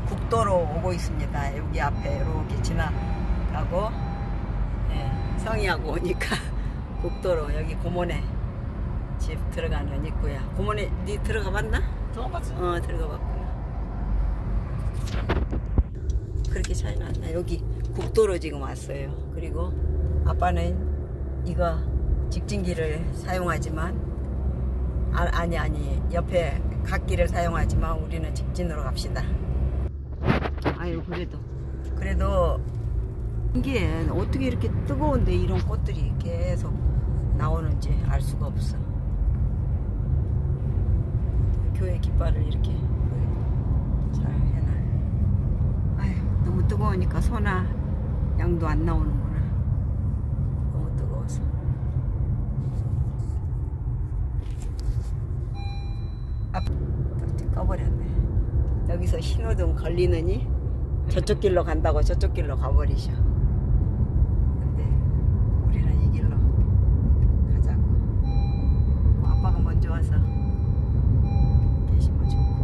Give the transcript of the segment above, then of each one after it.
국도로 오고 있습니다. 여기 앞에 이렇게 지나가고, 예, 성의하고 오니까 국도로 여기 고모네 집 들어가는 입구야. 고모네 니 들어가 봤나? 들어봤지. 들어가 봤구나. 그렇게 차이는 안 나. 여기 국도로 지금 왔어요. 그리고 아빠는 이거 직진길을 사용하지만 아니 옆에 갓길을 사용하지만 우리는 직진으로 갑시다. 아유 그래도 이게 어떻게 이렇게 뜨거운데 이런 꽃들이 계속 나오는지 알 수가 없어. 교회 깃발을 이렇게 잘 해놔. 아유 너무 뜨거우니까 소나 양도 안 나오는구나. 너무 뜨거워서. 또 꺼버렸네. 여기서 신호등 걸리느니 저쪽 길로 간다고 저쪽 길로 가버리셔. 근데 우리는 이 길로 가자고. 아빠가 먼저 와서 계시면 좋고.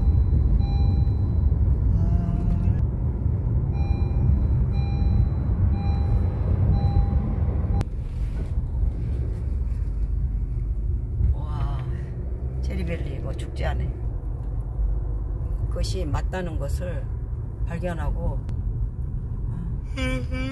와, 체리밸리 이거 죽지 않아. 그것이 맞다는 것을 발견하고